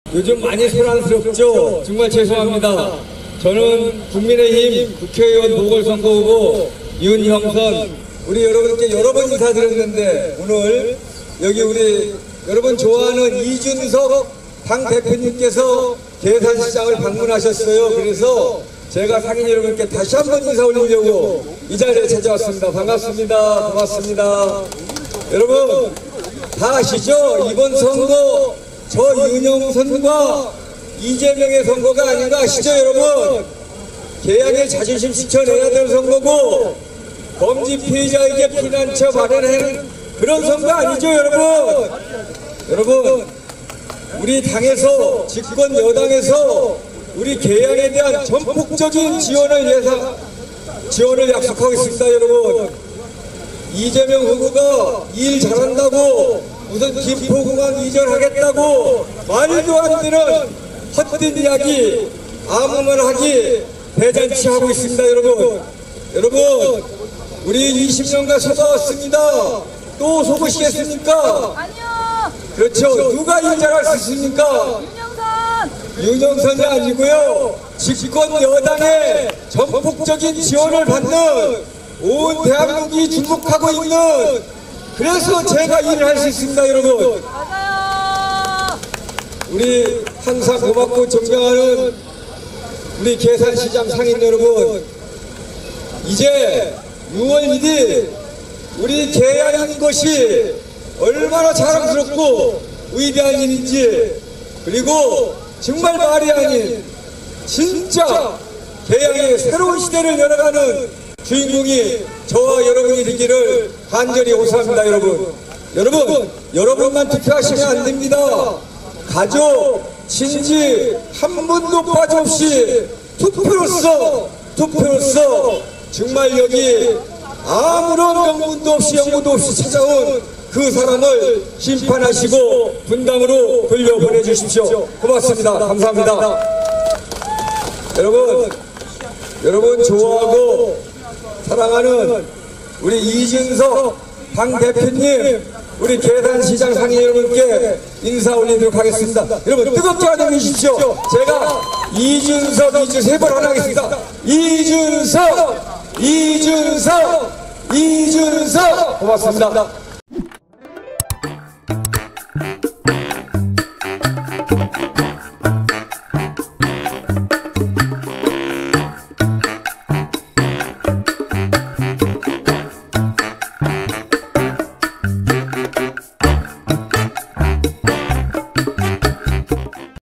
요즘 많이 소란스럽죠? 정말 죄송합니다. 저는 국민의힘 국회의원 보궐선거 후보 윤형선, 우리 여러분께 여러 번 인사드렸는데 오늘 여기 우리 여러분 좋아하는 이준석 당대표님께서 계산시장을 방문하셨어요. 그래서 제가 상인 여러분께 다시 한번 인사 올리려고 이 자리에 찾아왔습니다. 반갑습니다. 고맙습니다. 여러분 다 아시죠? 이번 선거 저 윤형선과 이재명의 선거가 아닌 거 아시죠 여러분? 계양의 자존심 지켜내야 될 선거고 범죄 피해자에게 피난처 마련하는 그런 선거 아니죠 여러분? 여러분 우리 당에서 집권 여당에서 우리 계양에 대한 전폭적인 지원을 약속하고 있습니다 여러분. 이재명 후보가 일 잘한다고 무슨 김포공항 이전하겠다고 말도 안 되는 헛된 이야기 아무 말 하기 대잔치하고 있습니다 여러분. 여러분 우리 20년간 속아왔습니다. 또 속으시겠습니까? 아니요. 그렇죠. 누가 일 잘할 수 있습니까? 윤형선이 아니고요. 집권 여당의 전폭적인 지원을 받는 온 대한민국이 주목하고 있는, 그래서 제가 일을 할 수 있습니다 여러분. 맞아요. 우리 항상 고맙고 존경하는 우리 계산시장 상인 여러분, 이제 6월 1일 우리 계양인 것이 얼마나 자랑스럽고 위대한 일인지, 그리고 정말 말이 아닌 진짜 계양의 새로운 시대를 열어가는 주인공이 저와 여러분이 되기를 간절히 호소합니다 여러분. 여러분만 투표하시면 안 됩니다. 가족, 친지 한 분도 빠짐없이 투표로서 정말 여기 아무런 명분도 없이 영무도 없이 찾아온 그 사람을 심판하시고 분당으로 돌려보내주십시오. 고맙습니다. 감사합니다. 여러분 좋아하고 사랑하는 우리 이준석 당대표님, 우리 계산시장 상인 여러분께 인사 올리도록 하겠습니다. 여러분 뜨겁게 환영해 주십시오. 제가 이준석 세 번 환영하겠습니다. 이준석 고맙습니다.